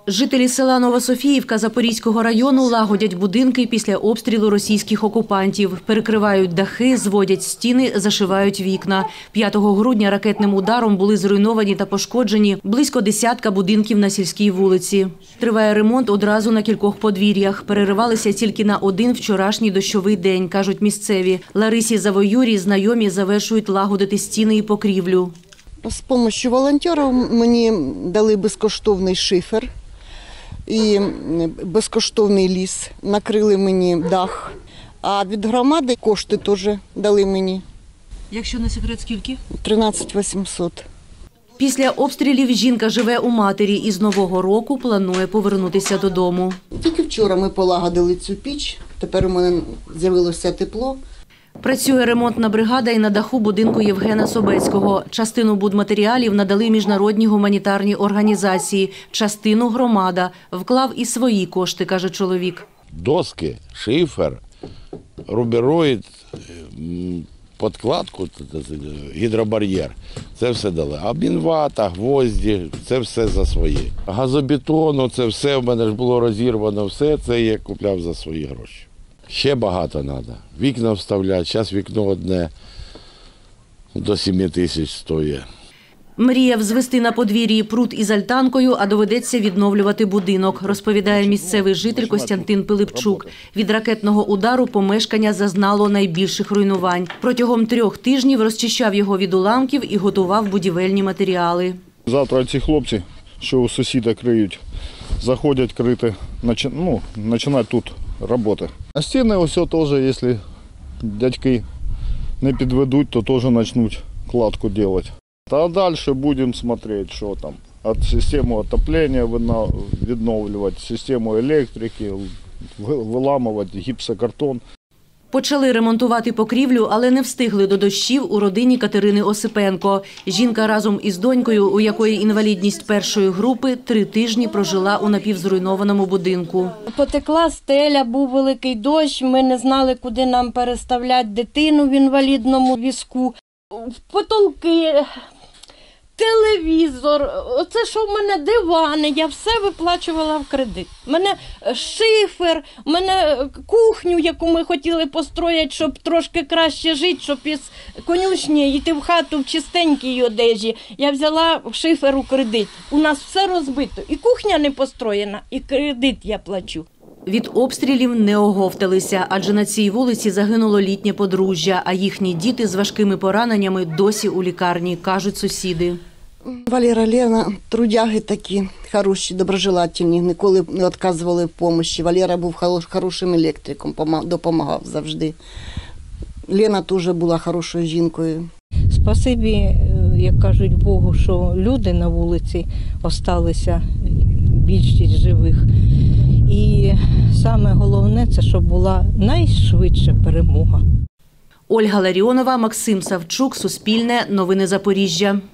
Жителі села Новософіївка Запорізького району лагодять будинки після обстрілу російських окупантів. Перекривають дахи, зводять стіни, зашивають вікна. 5 грудня ракетним ударом були зруйновані та пошкоджені близько десятка будинків на сільській вулиці. Триває ремонт одразу на кількох подвір'ях. Переривалися тільки на один вчорашній дощовий день, кажуть місцеві. Ларисі Завоюрій знайомі завершують лагодити стіни і покрівлю. З допомогою волонтерів мені дали безкоштовний шифер і безкоштовний ліс. Накрили мені дах, а від громади кошти теж дали мені. Якщо не секрет, скільки? 13 800. Після обстрілів жінка живе у матері і з Нового року планує повернутися додому. Тільки вчора ми полагодили цю піч, тепер у мене з'явилося тепло. Працює ремонтна бригада і на даху будинку Євгена Собецького. Частину будматеріалів надали міжнародні гуманітарні організації, частину – громада. Вклав і свої кошти, каже чоловік. Доски, шифер, рубероїд, подкладку, гідробар'єр – це все дали. А мінвата, гвозді – це все за свої. Газобетону – це все в мене ж було розірвано, все це я купляв за свої гроші. Ще багато треба. Вікна вставляти. Зараз вікно одне до 7 тисяч стоїть. Мріяв звести на подвір'ї пруд із альтанкою, а доведеться відновлювати будинок, розповідає місцевий житель Костянтин Пилипчук. Від ракетного удару помешкання зазнало найбільших руйнувань. Протягом 3 тижнів розчищав його від уламків і готував будівельні матеріали. Завтра ці хлопці, що у сусіда криють, заходять крити, починають тут роботи. А стіни ось теж, якщо дядьки не підведуть, то теж почнуть кладку робити. А далі будемо дивитися, що там. От систему отоплення відновлювати, систему електрики, виламувати гіпсокартон. Почали ремонтувати покрівлю, але не встигли до дощів у родині Катерини Осипенко. Жінка разом із донькою, у якої інвалідність 1-ї групи, 3 тижні прожила у напівзруйнованому будинку. Потекла стеля, був великий дощ, ми не знали, куди нам переставляти дитину в інвалідному візку. Потолки, телевізор, оце що в мене дивани, я все виплачувала в кредит. У мене шифер, у мене кухню, яку ми хотіли построїти, щоб трошки краще жити, щоб із конюшні йти в хату в чистенькій одежі. Я взяла шифер у кредит. У нас все розбито. І кухня не построєна, і кредит я плачу. Від обстрілів не оговталися, адже на цій вулиці загинуло літнє подружжя, а їхні діти з важкими пораненнями досі у лікарні, кажуть сусіди. Валера, Лена, трудяги такі, хороші, доброжелательні, ніколи не відказували в допомогі. Валера був хорошим електриком, допомагав завжди. Лена теж була хорошою жінкою. Спасибі, як кажуть Богу, що люди на вулиці залишилися, більшість живих. І саме головне – це щоб була найшвидша перемога. Ольга Ларіонова, Максим Савчук, Суспільне, Новини Запоріжжя.